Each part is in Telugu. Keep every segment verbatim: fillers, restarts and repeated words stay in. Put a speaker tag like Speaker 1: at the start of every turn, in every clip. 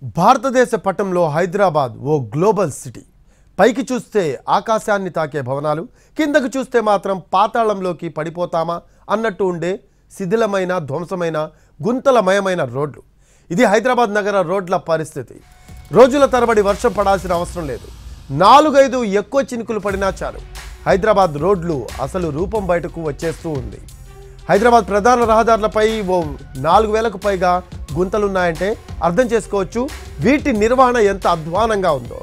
Speaker 1: భారతదేశ పటంలో హైదరాబాద్ ఓ గ్లోబల్ సిటీ. పైకి చూస్తే ఆకాశాన్ని తాకే భవనాలు, కిందకు చూస్తే మాత్రం పాతాళంలోకి పడిపోతామా అన్నట్టు ఉండే శిథిలమైన ధ్వంసమైన గుంతలమయమైన రోడ్లు. ఇది హైదరాబాద్ నగర రోడ్ల పరిస్థితి. రోజుల తరబడి వర్షం పడాల్సిన అవసరం లేదు. నాలుగైదు ఎక్కువ చినుకులు పడినా చాలు, హైదరాబాద్ రోడ్లు అసలు రూపం బయటకు వచ్చేస్తూ ఉంది. హైదరాబాద్ ప్రధాన రహదారులపై ఓ నాలుగు వేలకు పైగా గుంతలున్నాయంటే అర్థం చేసుకోవచ్చు వీటి నిర్వహణ ఎంత అధ్వానంగా ఉందో.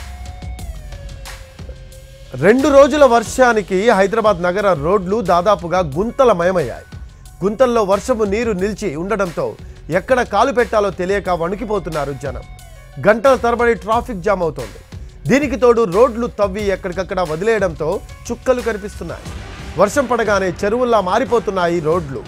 Speaker 1: రెండు రోజుల వర్షానికి హైదరాబాద్ నగర రోడ్లు దాదాపుగా గుంతలమయమయ్యాయి. గుంతల్లో వర్షపు నీరు నిలిచి ఉండడంతో ఎక్కడ కాలు పెట్టాలో తెలియక వణికిపోతున్నారు జనం. గంటల తరబడి ట్రాఫిక్ జామ్ అవుతోంది. దీనికి తోడు రోడ్లు తవ్వి ఎక్కడికక్కడ వదిలేయడంతో చుక్కలు కనిపిస్తున్నాయి. వర్షం పడగానే చెరువుల్లా మారిపోతున్నాయి రోడ్లు.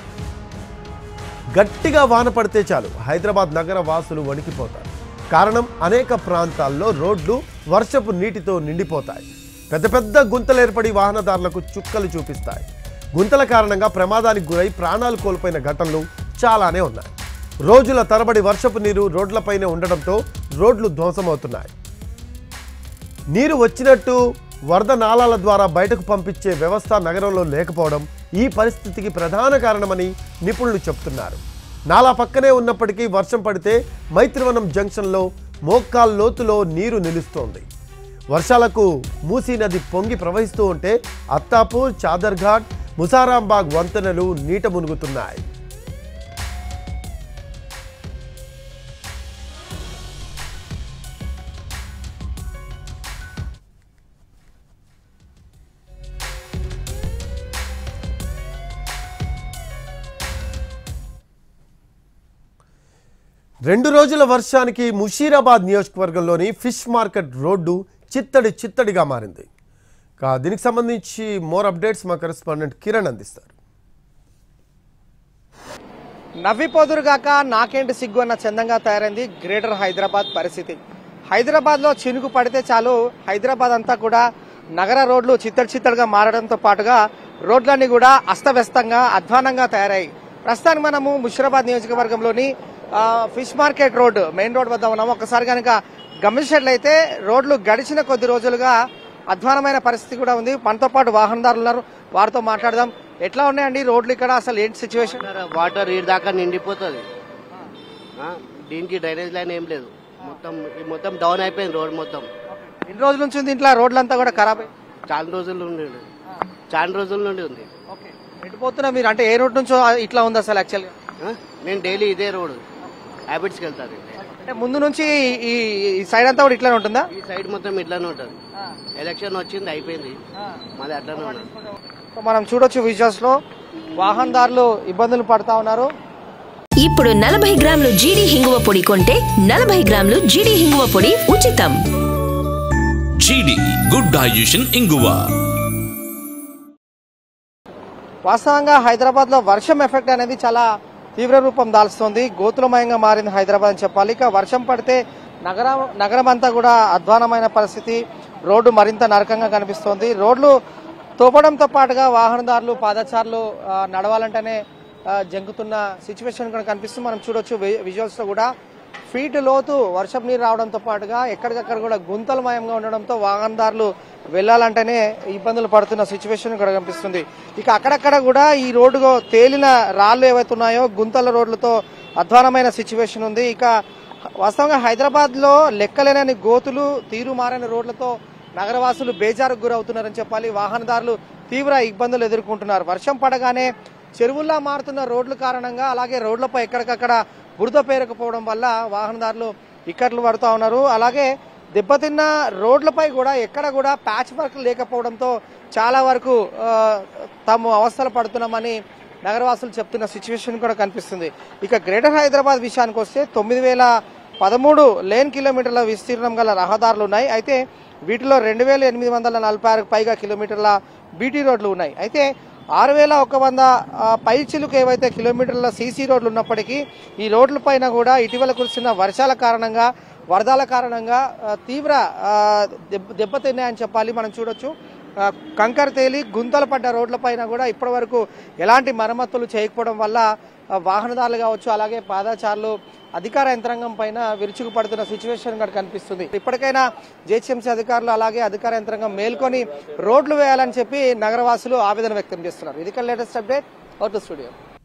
Speaker 1: గట్టిగా వాన పడితే చాలు హైదరాబాద్ నగర వాసులు వణికిపోతారు. కారణం, అనేక ప్రాంతాల్లో రోడ్లు వర్షపు నీటితో నిండిపోతాయి. పెద్ద పెద్ద గుంతలు ఏర్పడి వాహనదారులకు చుక్కలు చూపిస్తాయి. గుంతల కారణంగా ప్రమాదానికి గురై ప్రాణాలు కోల్పోయిన ఘటనలు చాలానే ఉన్నాయి. రోజుల తరబడి వర్షపు నీరు రోడ్లపైనే ఉండడంతో రోడ్లు ధ్వంసమవుతున్నాయి. నీరు వచ్చినట్టు వరద నాళాల ద్వారా బయటకు పంపించే వ్యవస్థ నగరంలో లేకపోవడం ఈ పరిస్థితికి ప్రధాన కారణమని నిపుణులు చెబుతున్నారు. నాలా పక్కనే ఉన్నప్పటికీ వర్షం పడితే మైత్రివనం జంక్షన్లో మోక్కాల్ లోతులో నీరు నిలుస్తోంది. వర్షాలకు మూసీ నది పొంగి ప్రవహిస్తూ ఉంటే అత్తాపూర్, చాదర్ఘాట్, ముసారాంబాగ్ వంతెనలు నీట మునుగుతున్నాయి. రెండు రోజుల వర్షానికి ముషీరాబాద్ నియోజకవర్గంలోని ఫిష్ మార్కెట్ రోడ్డు చిత్తడి చిత్తడిగా మారింది. దీనికి సంబంధించి మోర్ అప్డేట్స్ మా కరెస్పాండెంట్ కిరణ్ అందిస్తారు.
Speaker 2: నవ్విపోదురుగాక నాకేంటి సిగ్గు అన్న చందంగా తయారైంది గ్రేటర్ హైదరాబాద్ పరిస్థితి. హైదరాబాద్లో చినుకు పడితే చాలు హైదరాబాద్ అంతా కూడా నగర రోడ్లు చిత్తడి చిత్తడిగా మారడంతో పాటుగా రోడ్లన్నీ కూడా అస్తవ్యస్తంగా అధ్వానంగా తయారయ్యాయి. ప్రస్తుతానికి మనము ముషీరాబాద్ నియోజకవర్గంలోని fish market road main road వద్ద ఉన్నాము. ఒకసారి కనుక గమనించినట్లయితే రోడ్లు గడిచిన కొద్ది రోజులుగా అధ్వానమైన పరిస్థితి కూడా ఉంది. మనతో పాటు వాహనదారులు ఉన్నారు, వారితో మాట్లాడదాం. ఎట్లా ఉన్నాయండి రోడ్లు ఇక్కడ, అసలు ఏంటి సిచ్యువేషన్?
Speaker 3: వాటర్ ఈ దాకా నిండిపోతుంది. దీనికి డ్రైనేజ్ లైన్ ఏం లేదు, మొత్తం మొత్తం డౌన్ అయిపోయింది రోడ్ మొత్తం.
Speaker 2: ఎన్ని రోజుల నుంచి ఉంది ఇంట్లో రోడ్లంతా కూడా ఖరాబ్ అయ్యి?
Speaker 3: చాలా రోజుల నుండి చాలా రోజుల నుండి ఉంది.
Speaker 2: ఎటుపోతున్నా మీరు, అంటే ఏ రోడ్ నుంచో ఇట్లా ఉంది అసలు? యాక్చువల్గా
Speaker 3: నేను డైలీ ఇదే రోడ్ హ్యాబిట్స్కి వెళ్తాను.
Speaker 2: అంటే ముందు నుంచి ఈ సైడ్ అంతా కూడా ఇట్లానే ఉంటుందా?
Speaker 3: ఈ సైడ్ మొత్తం ఇట్లానే ఉంటుంది. ఎలక్షన్ వచ్చింది, అయిపోయింది, మాది అట్లానే ఉన్నది.
Speaker 2: మనం చూడొచ్చు విజువల్స్ లో వాహనదారులు ఇబ్బందులు పడతా ఉన్నారు.
Speaker 4: ఇప్పుడు నలభై గ్రాములు జీడి హింగువ పొడి కొంటే నలభై గ్రాములు జీడి హింగువ పొడి ఉచితం.
Speaker 5: జీడి గుడ్ డైజెషన్ ఇంగువ.
Speaker 2: వాస్తవంగా హైదరాబాద్ లో వర్షం ఎఫెక్ట్ అనేది చాలా తీవ్ర రూపం దాల్స్తుంది. గోతులమయంగా మారింది హైదరాబాద్ అని చెప్పాలి. ఇక వర్షం పడితే నగరం నగరం అంతా కూడా అధ్వానమైన పరిస్థితి. రోడ్డు మరింత నరకంగా కనిపిస్తోంది. రోడ్లు తోపడంతో పాటుగా వాహనదారులు, పాదచారులు నడవాలంటేనే జంకుతున్న సిచ్యువేషన్ కూడా కనిపిస్తుంది. మనం చూడొచ్చు విజువల్స్ లో కూడా ఫీట్ లోతు వర్షం నీరు రావడంతో పాటుగా ఎక్కడికక్కడ కూడా గుంతలమయంగా ఉండడంతో వాహనదారులు వెళ్లాలంటేనే ఇబ్బందులు పడుతున్న సిచ్యువేషన్ కూడా కనిపిస్తుంది. ఇక అక్కడక్కడ కూడా ఈ రోడ్డు తేలిన రాళ్లు ఏవైతే ఉన్నాయో గుంతల రోడ్లతో అధ్వానమైన సిచ్యువేషన్ ఉంది. ఇక వాస్తవంగా హైదరాబాద్ లో లెక్కలేనని గోతులు, తీరు మారిన రోడ్లతో నగరవాసులు బేజారుకు గురవుతున్నారని చెప్పాలి. వాహనదారులు తీవ్ర ఇబ్బందులు ఎదుర్కొంటున్నారు. వర్షం పడగానే చెరువుల్లా మారుతున్న రోడ్ల కారణంగా, అలాగే రోడ్లపై ఎక్కడికక్కడ బురద పేరుకుపోవడం వల్ల వాహనదారులు ఇక్కట్లు పడుతూ ఉన్నారు. అలాగే దెబ్బతిన్న రోడ్లపై కూడా ఎక్కడ కూడా ప్యాచ్ వర్క్ లేకపోవడంతో చాలా వరకు తాము అవస్థలు పడుతున్నామని నగరవాసులు చెప్తున్న సిచ్యువేషన్ కూడా కనిపిస్తుంది. ఇక గ్రేటర్ హైదరాబాద్ విషయానికి వస్తే తొమ్మిది వేల పదమూడు లేన్ కిలోమీటర్ల విస్తీర్ణం గల రహదారులు ఉన్నాయి. అయితే వీటిలో రెండు వేల ఎనిమిది వందల నలభై ఆరుకు పైగా కిలోమీటర్ల బీటీ రోడ్లు ఉన్నాయి. అయితే ఆరు వేల ఒక వంద పైచిలుకు ఏవైతే కిలోమీటర్ల సీసీ రోడ్లు ఉన్నప్పటికీ ఈ రోడ్లపైన కూడా ఇటీవల కురిసిన వర్షాల కారణంగా, వరదల కారణంగా తీవ్ర దెబ్బతిన్నాయని చెప్పాలి. మనం చూడొచ్చు కంకర తేలి గుంతలు పడ్డ రోడ్లపైన కూడా ఇప్పటి వరకు ఎలాంటి మరమ్మతులు చేయకపోవడం వల్ల వాహనదారులు కావచ్చు, అలాగే పాదచారులు అధికార యంత్రాంగం పైన విరుచుకుపడుతున్న సిచ్యువేషన్ కూడా కనిపిస్తుంది. ఇప్పటికైనా జిహెచ్ఎంసీ అధికారులు అలాగే అధికార యంత్రాంగం మేల్కొని రోడ్లు వేయాలని చెప్పి నగరవాసులు ఆవేదన వ్యక్తం చేస్తున్నారు. ఇది latest update. Out to studio.